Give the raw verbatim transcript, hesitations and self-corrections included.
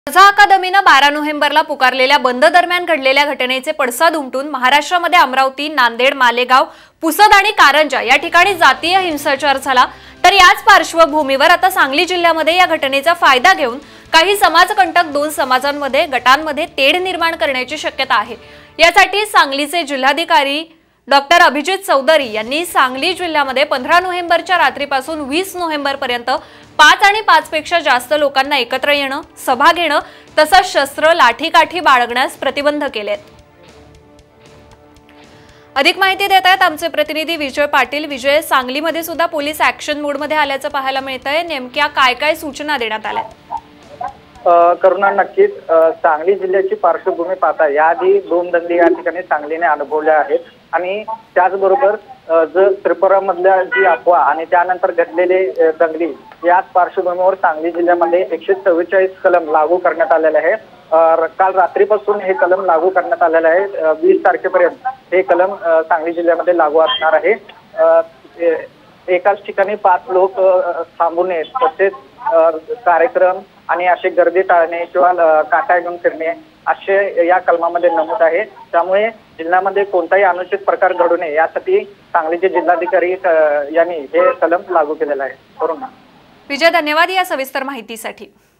रजा अकादमीनं बारा नोव्हेंबरला पुकारलेल्या बंद दरम्यान घडलेल्या घटनेचे पडसाद उमटून महाराष्ट्रामध्ये अमरावती, नांदेड, मालेगाव, पुसद आणि कारंजा या ठिकाणी जातीय हिंसाचार झाला। तर याच पार्श्वभूमीवर आता सांगली जिल्ह्यामध्ये या घटनेचा फायदा घेऊन काही समाजकंटक दोन समाजांमध्ये गटांमध्ये तेढ निर्माण करण्याची शक्यता आहे। यासाठी सांगलीचे जिल्हाधिकारी डॉक्टर अभिजित चौधरी यांनी सांगली जिल्ह्यामध्ये पंधरा नोव्हेंबरच्या रात्रीपासून वीस नोव्हेंबर पर्यंत पाच आणि पाच पेक्षा जास्त लोकांना एकत्र येणं, सभा घेणं तसंच शस्त्र, लाठीकाठी बाळगण्यास प्रतिबंध केलेत। अधिक माहिती देत आहेत आमचे प्रतिनिधी विजय पाटील। विजय, सांगलीमध्ये सुद्धा पोलीस ऍक्शन मोड मध्ये आल्याचं पाहायला मिळतंय, नेमक्या काय काय सूचना देण्यात आल्या? करुणा, नक्कीच सांगली जिल्ह्याची पार्श्वभूमी पाहता याआधी दोन दंगली या ठिकाणी सांगलीने अनुभवल्या आहेत आणि त्याचबरोबर त्रिपुरामधल्या जी अफवा आणि त्यानंतर घडलेले दंगली याच पार्श्वभूमीवर सांगली जिल्ह्यामध्ये एकशे चव्वेचाळीस कलम लागू करण्यात आलेले आहे। काल रात्रीपासून हे कलम लागू करण्यात आलेले आहे। वीस तारखेपर्यंत हे कलम सांगली जिल्ह्यामध्ये लागू असणार आहे। एकाच ठिकाणी पाच लोक थांबू नये, तसेच कार्यक्रम आणि असे गर्दी टाळणे किंवा काटा घेऊन फिरणे असे या कलमामध्ये नमूद आहे। त्यामुळे जिल्ह्यामध्ये कोणताही अनुचित प्रकार घडू नये यासाठी सांगलीचे जिल्हाधिकारी यांनी हे कलम लागू केलेलं आहे। करुणा, विजय, धन्यवाद या सविस्तर माहितीसाठी।